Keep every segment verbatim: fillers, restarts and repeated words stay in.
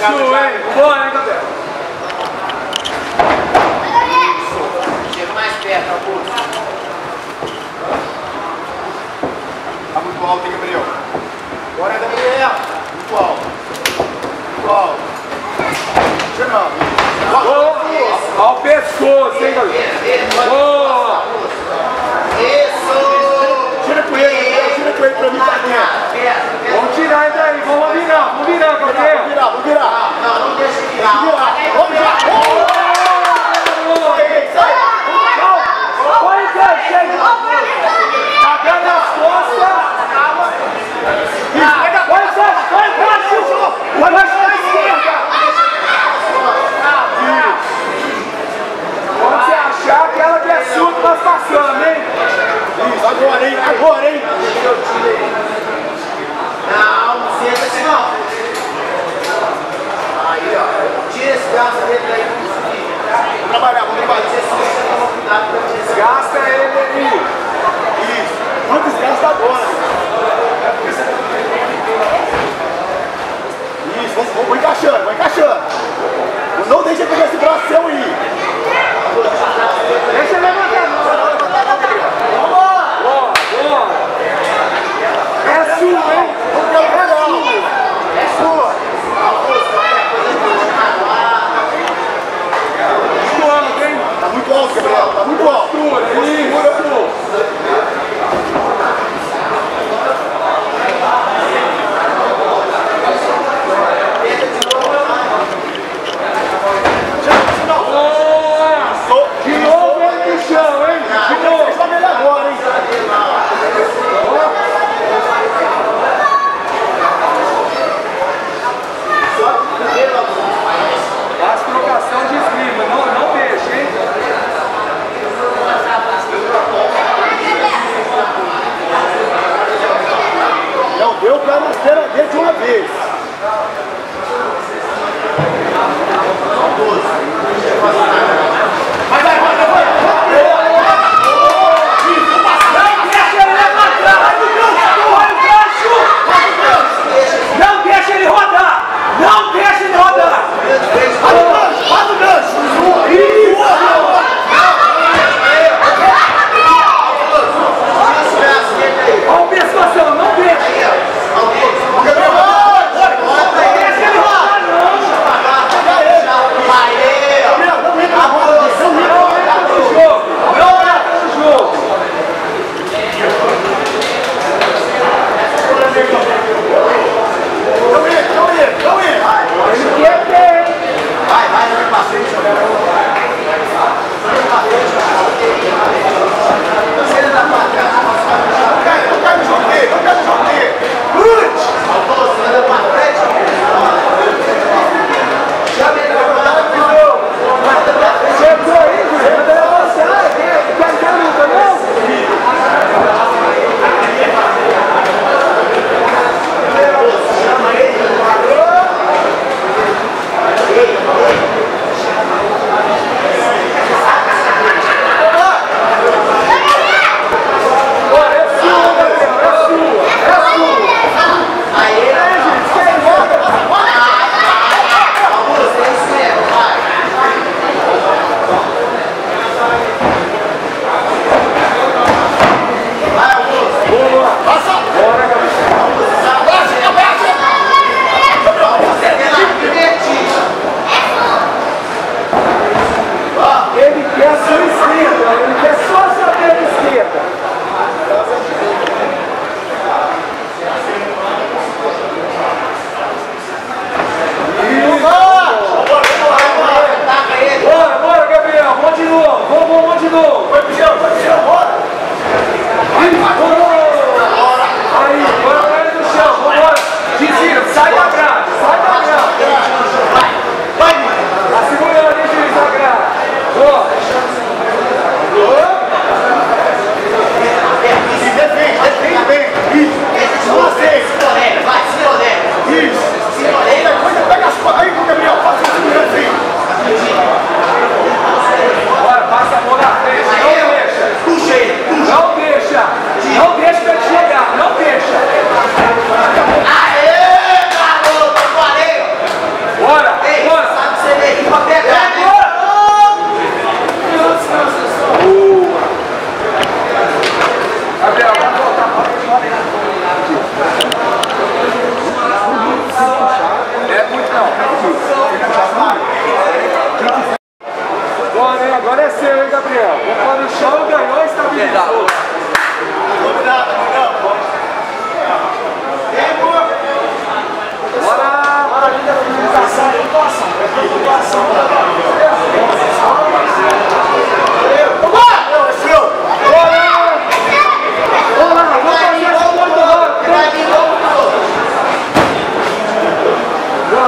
Isso, hein? Bora, hein, Gabriel? Chega mais perto, Augusto. Tá muito alto, hein, Gabriel? Bora, Gabriel. Muito alto. Muito alto. Chegando. Olha o pescoço, hein, Gabriel? Boa! Isso! Tira com ele, Gabriel. Tira com ele pra mim, tá dentro. Vamos tirar ainda aí, vamos virar, vamos virar, Gabriel. Vamos virar, vamos virar. Não, não deixa ele virar. Vamos virar. Põe o gancho aí. Cagando nas costas. Põe o gancho, põe o gancho. Põe o gancho na esquerda. Quando você achar que ela que é sua, nós passamos, hein? Isso, agora, hein? Agora, hein? Não, não senta assim não. Aí, ó. Tira esse gasto dele daí. Vamos trabalhar, vamos trabalhar. Gasta ele aí. Isso. Não desgasta agora. Isso, vamos, vamos, vamos encaixando, vamos encaixando. Não deixa pegar esse braço seu aí. Deixa ele levantar. Boa, boa. É sua, hein? É sua. Suando, hein? Tá muito alto, Gabriel. Tá muito alto. Postura, isso. De novo ele no chão, hein? De novo. Deixa ele agora, hein? As trocação de esgrima, não, não deixa, hein? Não deu pra nascer a dele de uma vez. Vai, vai, vai, vai, vai. Não deixa ele rodar! Não deixa ele rodar! Faz o gancho, faz o gancho. Isso. Olha o pescoção, não deixa! Gabriel, Não deixa ele rodar, não! Gabriel, vamos entrar.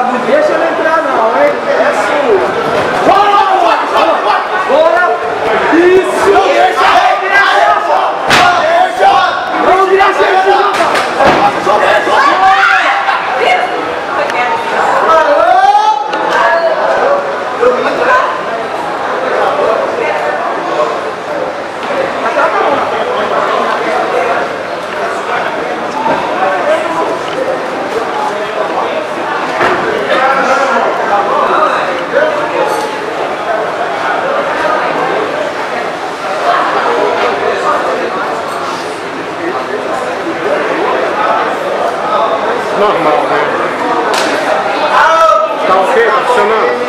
Não deixa ele entrar não, hein? É sua. Bora, bora, bora, bora. Bora. Isso. Não deixa. Vamos virar a gente. Normal, né? Tá ok? Tá funcionando?